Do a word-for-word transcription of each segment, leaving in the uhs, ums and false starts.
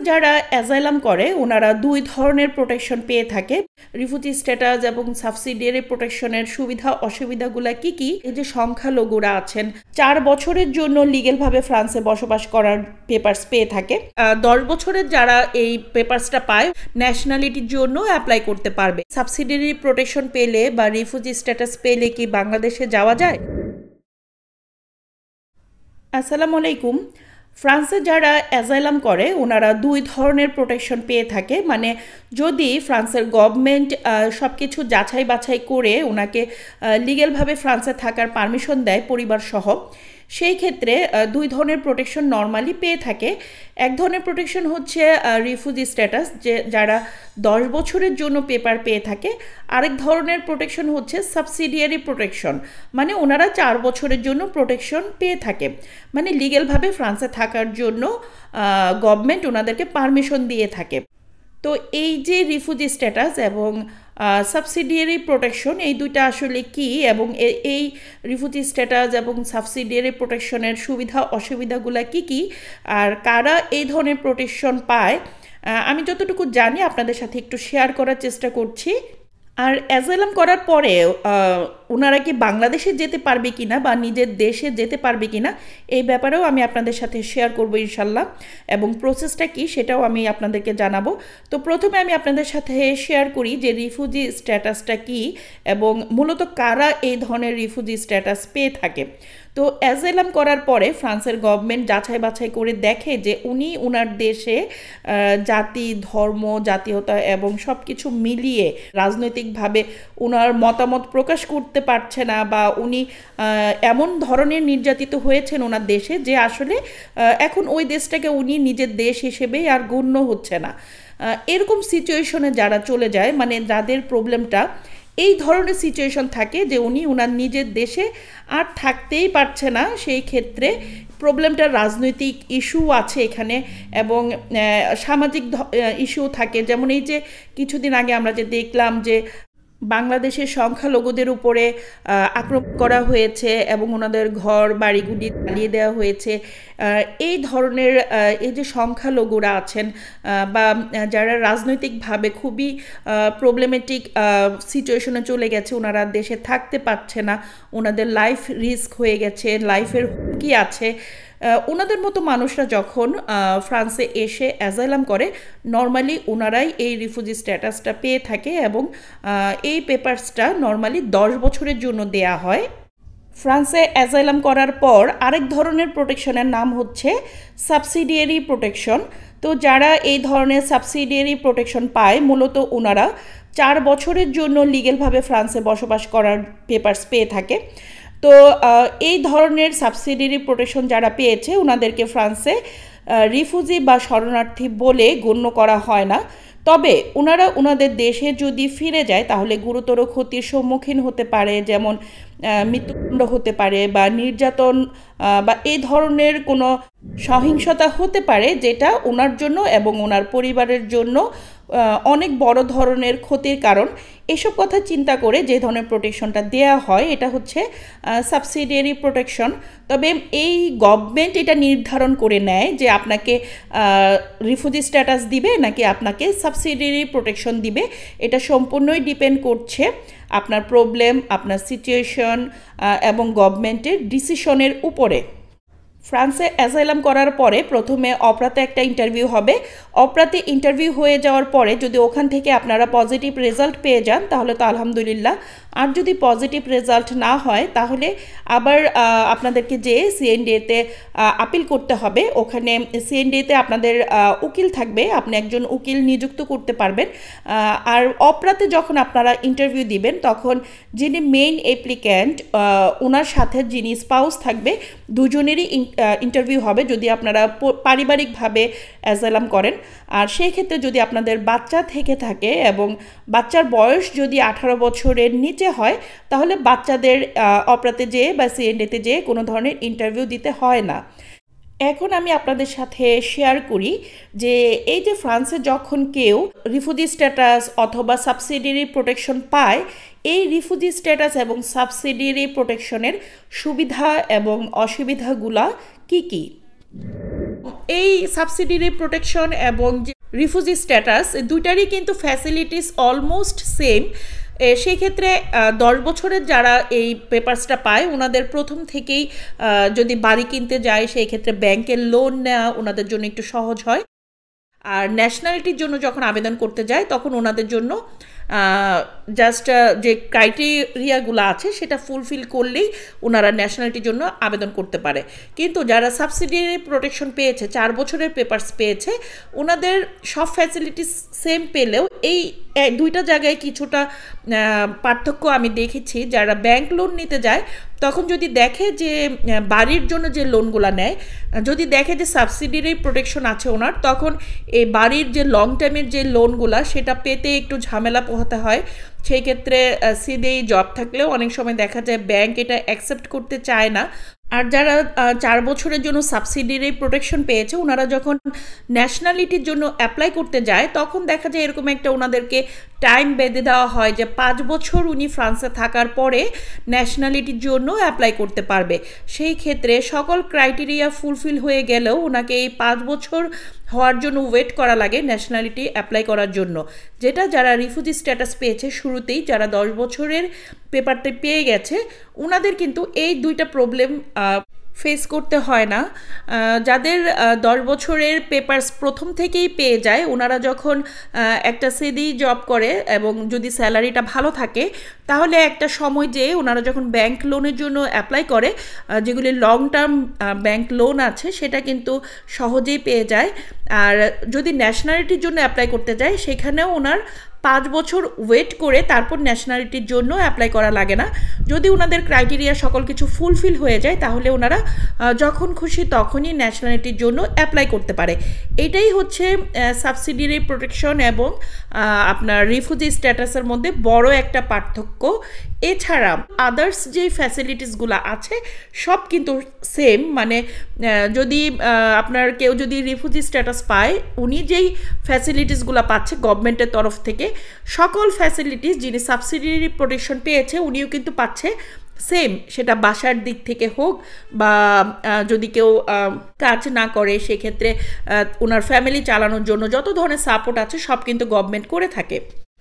যারা অ্যাজাইলাম করে ওনারা দুই ধরনের প্রোটেকশন পেয়ে থাকে। রিফিউজি স্ট্যাটাস এবং সাবসিডিয়ারি প্রোটেকশনের সুবিধা অসুবিধাগুলো কি কি? এই যে সংখ্যালঘুরা আছেন চার বছরের জন্য লিগেলভাবে ফ্রান্সে বসবাস করার পেপারস পেয়ে থাকে। দশ বছরের যারা এই পেপারসটা পায় ন্যাশনালিটির জন্য অ্যাপ্লাই করতে পারবে। সাবসিডিয়ারি প্রোটেকশন পেলে বা রিফিউজি স্ট্যাটাস পেলে কি বাংলাদেশে যাওয়া যায়? আসসালামু আলাইকুম। ফ্রান্সে যারা অ্যাজাইলাম করে ওনারা দুই ধরনের প্রোটেকশন পেয়ে থাকে। মানে যদি ফ্রান্সের গভর্নমেন্ট সব কিছু যাচাই বাছাই করে ওনাকে লিগেলভাবে ফ্রান্সে থাকার পারমিশন দেয় পরিবার সহ, সেই ক্ষেত্রে দুই ধরনের প্রোটেকশন নর্মালি পেয়ে থাকে। এক ধরনের প্রোটেকশন হচ্ছে রিফিউজি স্ট্যাটাস, যে যারা দশ বছরের জন্য পেপার পেয়ে থাকে। আরেক ধরনের প্রোটেকশন হচ্ছে সাবসিডিয়ারি প্রোটেকশন, মানে ওনারা চার বছরের জন্য প্রোটেকশন পেয়ে থাকে, মানে লিগেলভাবে ফ্রান্সে থাকার জন্য গভর্নমেন্ট ওনাদেরকে পারমিশন দিয়ে থাকে। তো এই যে রিফিউজি স্ট্যাটাস এবং সাবসিডিয়ারি প্রোটেকশন, এই দুইটা আসলে কি, এবং এই রিফিউজি স্ট্যাটাস এবং সাবসিডিয়ারি প্রোটেকশনের সুবিধা অসুবিধাগুলো কি কি, আর কারা এই ধরনের প্রোটেকশন পায়, আমি যতটুকু জানি আপনাদের সাথে একটু শেয়ার করার চেষ্টা করছি। আর অ্যাজাইলাম করার পরে ওনারা কি বাংলাদেশে যেতে পারবে কিনা বা নিজের দেশে যেতে পারবে কিনা, এই ব্যাপারেও আমি আপনাদের সাথে শেয়ার করবো ইনশাল্লাহ, এবং প্রসেসটা কি সেটাও আমি আপনাদেরকে জানাবো। তো প্রথমে আমি আপনাদের সাথে শেয়ার করি যে রিফিউজি স্ট্যাটাসটা কি এবং মূলত কারা এই ধরনের রিফিউজি স্ট্যাটাস পেয়ে থাকে। তো অ্যাজাইলাম করার পরে ফ্রান্সের গভর্নমেন্ট যাচাই বাছাই করে দেখে যে উনি ওনার দেশে জাতি, ধর্ম, জাতীয়তা এবং সব কিছু মিলিয়ে রাজনৈতিকভাবে ওনার মতামত প্রকাশ করতে পারছে না, বা উনি এমন ধরনের নির্যাতিত হয়েছেন ওনার দেশে যে আসলে এখন ওই দেশটাকে উনি নিজের দেশ হিসেবেই আর গণ্য হচ্ছে না। এরকম সিচুয়েশনে যারা চলে যায়, মানে যাদের প্রবলেমটা এই ধরনের সিচুয়েশন থাকে যে উনি ওনার নিজের দেশে আর থাকতেই পারছে না, সেই ক্ষেত্রে প্রবলেমটা রাজনৈতিক ইস্যু আছে এখানে, এবং সামাজিক ইস্যু থাকে। যেমন এই যে কিছুদিন আগে আমরা যে দেখলাম যে বাংলাদেশের সংখ্যালঘুদের উপরে আক্রমণ করা হয়েছে এবং ওনাদের ঘর বাড়িগুলি জ্বালিয়ে দেওয়া হয়েছে। এই ধরনের এই যে সংখ্যালঘুরা আছেন বা যারা রাজনৈতিকভাবে খুবই প্রবলেমেটিক সিচুয়েশনে চলে গেছে, ওনারা দেশে থাকতে পারছে না, ওনাদের লাইফ রিস্ক হয়ে গেছে, লাইফের হুমকি আছে, ওনাদের মতো মানুষরা যখন ফ্রান্সে এসে অ্যাজাইলাম করে নর্মালি ওনারাই এই রিফিউজি স্ট্যাটাসটা পেয়ে থাকে, এবং এই পেপারসটা নর্মালি দশ বছরের জন্য দেয়া হয়। ফ্রান্সে অ্যাজাইলাম করার পর আরেক ধরনের প্রোটেকশনের নাম হচ্ছে সাবসিডিয়ারি প্রোটেকশন। তো যারা এই ধরনের সাবসিডিয়ারি প্রোটেকশন পায় মূলত ওনারা চার বছরের জন্য লিগেলভাবে ফ্রান্সে বসবাস করার পেপারস পেয়ে থাকে। তো এই ধরনের সাবসিডিয়ারি প্রোটেকশন যারা পেয়েছে ওনাদেরকে ফ্রান্সে রিফিউজি বা শরণার্থী বলে গণ্য করা হয় না। তবে ওনারা ওনাদের দেশে যদি ফিরে যায় তাহলে গুরুতর ক্ষতির সম্মুখীন হতে পারে, যেমন মৃত্যুদণ্ড হতে পারে বা নির্যাতন বা এই ধরনের কোনো সহিংসতা হতে পারে, যেটা ওনার জন্য এবং ওনার পরিবারের জন্য অনেক বড় ধরনের ক্ষতির কারণ। এসব কথা চিন্তা করে যে ধরনের প্রোটেকশনটা দেয়া হয় এটা হচ্ছে সাবসিডিয়ারি প্রোটেকশন। তবে এই গভর্নমেন্ট এটা নির্ধারণ করে নেয় যে আপনাকে রিফিউজি স্ট্যাটাস দিবে নাকি আপনাকে সাবসিডিয়ারি প্রোটেকশন দিবে, এটা সম্পূর্ণই ডিপেন্ড করছে আপনার প্রবলেম, আপনার সিচুয়েশন এবং গভর্নমেন্টের ডিসিশনের উপরে। ফ্রান্সে অ্যাজাইলাম করার পরে প্রথমে অপরাতে একটা ইন্টারভিউ হবে। অপরাতে ইন্টারভিউ হয়ে যাওয়ার পরে যদি ওখান থেকে আপনারা পজিটিভ রেজাল্ট পেয়ে যান তাহলে তো আলহামদুলিল্লাহ, আর যদি পজিটিভ রেজাল্ট না হয় তাহলে আবার আপনাদেরকে যে সিএনডিএতে আপিল করতে হবে। ওখানে সিএনডিএতে আপনাদের উকিল থাকবে, আপনি একজন উকিল নিযুক্ত করতে পারবেন। আর অপরাতে যখন আপনারা ইন্টারভিউ দিবেন তখন যিনি মেইন অ্যাপ্লিক্যান্ট ওনার সাথে যিনি স্পাউস থাকবে দুজনেরই ইন্টারভিউ হবে যদি আপনারা পারিবারিকভাবে অ্যাজাইলাম করেন। আর সেই ক্ষেত্রে যদি আপনাদের বাচ্চা থেকে থাকে এবং বাচ্চার বয়স যদি আঠারো বছরের নিচে হয় তাহলে বাচ্চাদের অপরাতে যেয়ে বা সিএনডিতে যেয়ে কোনো ধরনের ইন্টারভিউ দিতে হয় না। এখন আমি আপনাদের সাথে শেয়ার করি যে এই যে ফ্রান্সে যখন কেউ রিফিউজি স্ট্যাটাস অথবা সাবসিডিয়ারি প্রোটেকশন পায়, এই রিফিউজি স্ট্যাটাস এবং সাবসিডিয়ারি প্রোটেকশনের সুবিধা এবং অসুবিধাগুলা কি কি। এই সাবসিডিয়ারি প্রোটেকশন এবং যে রিফিউজি স্ট্যাটাস দুইটারই কিন্তু ফ্যাসিলিটিস অলমোস্ট সেম। সেই ক্ষেত্রে দশ বছরের যারা এই পেপারসটা পায় ওনাদের প্রথম থেকেই যদি বাড়ি কিনতে যায় সেই ক্ষেত্রে ব্যাংকের লোন নেওয়া ওনাদের জন্য একটু সহজ হয়। আর ন্যাশনালিটির জন্য যখন আবেদন করতে যায় তখন ওনাদের জন্য জাস্ট যে ক্রাইটেরিয়াগুলো আছে সেটা ফুলফিল করলেই ওনারা ন্যাশনালিটির জন্য আবেদন করতে পারে। কিন্তু যারা সাবসিডিয়ারি প্রোটেকশন পেয়েছে, চার বছরের পেপারস পেয়েছে, ওনাদের সব ফ্যাসিলিটিস সেম পেলেও এই দুইটা জায়গায় কিছুটা পার্থক্য আমি দেখেছি। যারা ব্যাংক লোন নিতে যায় তখন যদি দেখে যে বাড়ির জন্য যে লোনগুলো নেয়, যদি দেখে যে সাবসিডিয়ারি প্রোটেকশন আছে ওনার, তখন এই বাড়ির যে লং টাইমের যে লোনগুলো সেটা পেতে একটু ঝামেলা পোহাতে হয়। সেই ক্ষেত্রে সিডিআই জব থাকলেও অনেক সময় দেখা যায় ব্যাংক এটা অ্যাকসেপ্ট করতে চায় না। আর যারা চার বছরের জন্য সাবসিডিয়ারি প্রোটেকশন পেয়েছে ওনারা যখন ন্যাশনালিটির জন্য অ্যাপ্লাই করতে যায় তখন দেখা যায় এরকম একটা ওনাদেরকে টাইম বেঁধে দেওয়া হয় যে পাঁচ বছর উনি ফ্রান্সে থাকার পরে ন্যাশনালিটির জন্য অ্যাপ্লাই করতে পারবে। সেই ক্ষেত্রে সকল ক্রাইটেরিয়া ফুলফিল হয়ে গেলেও ওনাকে এই পাঁচ বছর হওয়ার জন্য ওয়েট করা লাগে ন্যাশনালিটি অ্যাপ্লাই করার জন্য, যেটা যারা রিফিউজি স্ট্যাটাস পেয়েছে শুরুতেই, যারা দশ বছরের পেপারটা পেয়ে গেছে ওনাদের কিন্তু এই দুইটা প্রবলেম ফেস করতে হয় না। যাদের দশ বছরের পেপারস প্রথম থেকেই পেয়ে যায় ওনারা যখন একটা সিডি জব করে এবং যদি স্যালারিটা ভালো থাকে তাহলে একটা সময় যেয়ে ওনারা যখন ব্যাংক লোনের জন্য অ্যাপ্লাই করে, যেগুলি লং টার্ম ব্যাংক লোন আছে সেটা কিন্তু সহজেই পেয়ে যায়। আর যদি ন্যাশনালিটির জন্য অ্যাপ্লাই করতে যায় সেখানেও ওনার পাঁচ বছর ওয়েট করে তারপর ন্যাশনালিটির জন্য অ্যাপ্লাই করা লাগে না। যদি ওনাদের ক্রাইটেরিয়া সকল কিছু ফুলফিল হয়ে যায় তাহলে ওনারা যখন খুশি তখনই ন্যাশনালিটির জন্য অ্যাপ্লাই করতে পারে। এটাই হচ্ছে সাবসিডিয়ারি প্রোটেকশন এবং আপনার রিফিউজি স্ট্যাটাসের মধ্যে বড় একটা পার্থক্য। এছাড়া আদার্স যে ফ্যাসিলিটিসগুলো আছে সব কিন্তু সেম। মানে যদি আপনার কেউ যদি রিফিউজি স্ট্যাটাস পায় উনি যেই ফ্যাসিলিটিসগুলো পাচ্ছে গভর্নমেন্টের তরফ থেকে, সকল ফ্যাসিলিটিস যিনি সাবসিডিয়ারি প্রোটেকশন পেয়েছে উনিও কিন্তু পাচ্ছে সেম। সেটা বাসার দিক থেকে হোক বা যদি কেউ কাজ না করে সেক্ষেত্রে ওনার ফ্যামিলি চালানোর জন্য যত ধরনের সাপোর্ট আছে সব কিন্তু গভর্নমেন্ট করে থাকে।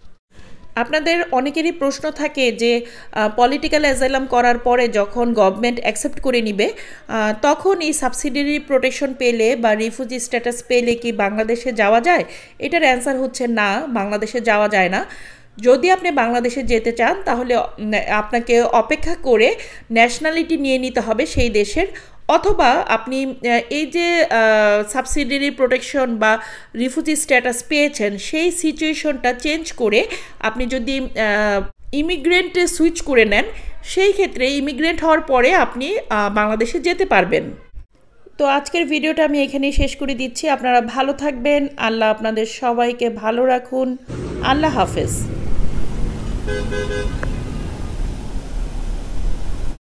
আপনাদের অনেকেরই প্রশ্ন থাকে যে পলিটিক্যাল অ্যাজাইলাম করার পরে যখন গভর্নমেন্ট অ্যাকসেপ্ট করে নিবে তখন এই সাবসিডিয়ারি প্রোটেকশন পেলে বা রিফিউজি স্ট্যাটাস পেলে কি বাংলাদেশে যাওয়া যায়? এটার অ্যান্সার হচ্ছে না, বাংলাদেশে যাওয়া যায় না। যদি আপনি বাংলাদেশে যেতে চান তাহলে আপনাকে অপেক্ষা করে ন্যাশনালিটি নিয়ে নিতে হবে সেই দেশের, অথবা আপনি এই যে সাবসিডিয়ারি প্রোটেকশন বা রিফিউজি স্ট্যাটাস পেয়েছেন সেই সিচুয়েশনটা চেঞ্জ করে আপনি যদি ইমিগ্রেন্টে সুইচ করে নেন সেই ক্ষেত্রে ইমিগ্রেন্ট হওয়ার পরে আপনি বাংলাদেশে যেতে পারবেন। তো আজকের ভিডিওটা আমি এখানেই শেষ করে দিচ্ছি। আপনারা ভালো থাকবেন, আল্লাহ আপনাদের সবাইকে ভালো রাখুন। আল্লাহ হাফেজ।